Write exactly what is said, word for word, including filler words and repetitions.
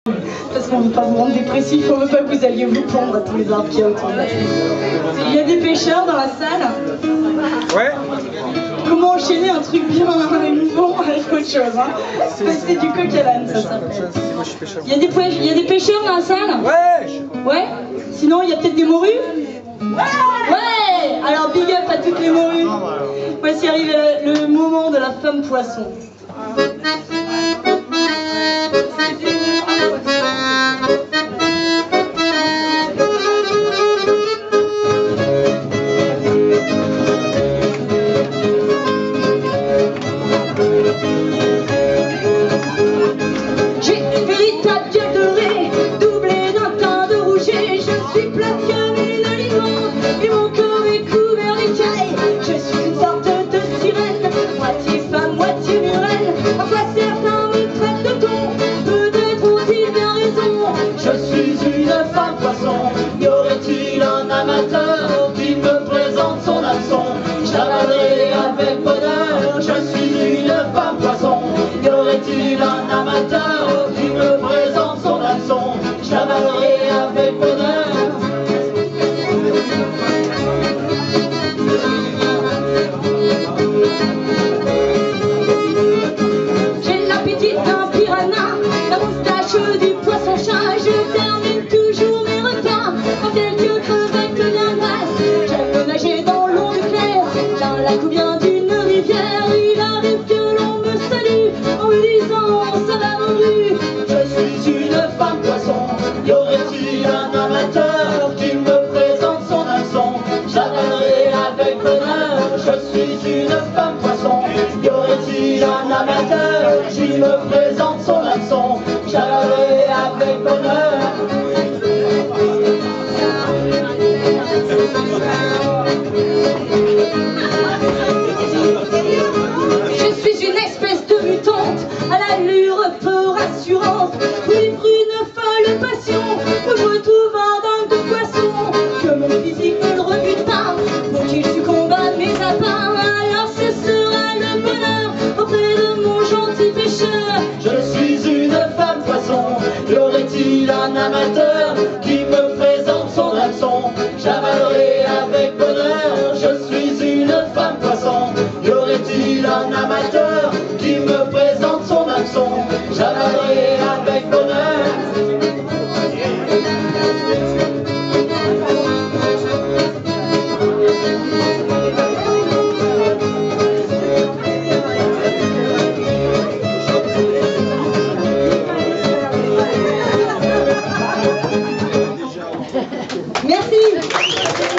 Parce qu'on veut pas vous rendre dépressif, on veut pas que vous alliez vous pendre à tous les arbres qu'il y a autour de la tête. Il y a des pêcheurs dans la salle. Ouais. Comment enchaîner un truc bien émouvant avec autre chose, hein. C'est du coq à l'âne, ça s'appelle. Il y a des pêche- il y a des pêcheurs dans la salle? Ouais. Ouais. Sinon, il y a peut-être des morues? Ouais. Ouais. Alors, big up à toutes les morues. Voici arrive le, le moment de la femme poisson. J'ai une véritable gueule dorée, doublée d'un teint de rouget. Je suis plate comme une limon, et mon corps est couvert d'écailles. Je suis une sorte de sirène, moitié femme, moitié murène. Parfois certains me traitent de con, peut-être ont-ils bien raison. Je suis une femme poisson, y aurait-il un amateur qui me présente son hameçon? J'avalerai avec bonheur, je suis une femme poisson. Y aurait-il un amateur qui me présente son hameçon? J'avalerai avec bonheur. J'ai l'appétit d'un piranha, la moustache du poisson-chat. Je termine toujours mes repas en quelques crevettes bien grasses. J'aime nager dans l'eau du clair, dans la lac ou bien d'une rivière. Il arrive que l'on me salue en me disant ça va mon rue. Je suis une femme poisson, y aurait-il un amateur qui me présente son hameçon? J'avalerai avec bonheur, je suis une femme poisson. Y aurait-il un amateur qui me présente son hameçon? J'avalerai avec bonheur. Je suis une espèce de mutante à l'allure peu rassurante, vivre une folle passion où je retrouve un dingue de poisson. Que mon physique ne le rebute pas pour qu'il succombe à mes appâts. Alors ce sera le bonheur auprès de mon gentil pêcheur. Je suis une femme poisson, y aurait-il un amateur qui me présente son hameçon? J'avalerai avec bonheur, je suis une femme poisson. Y aurait-il un amateur qui me présente son hameçon? J'avalerai avec bonheur. Merci.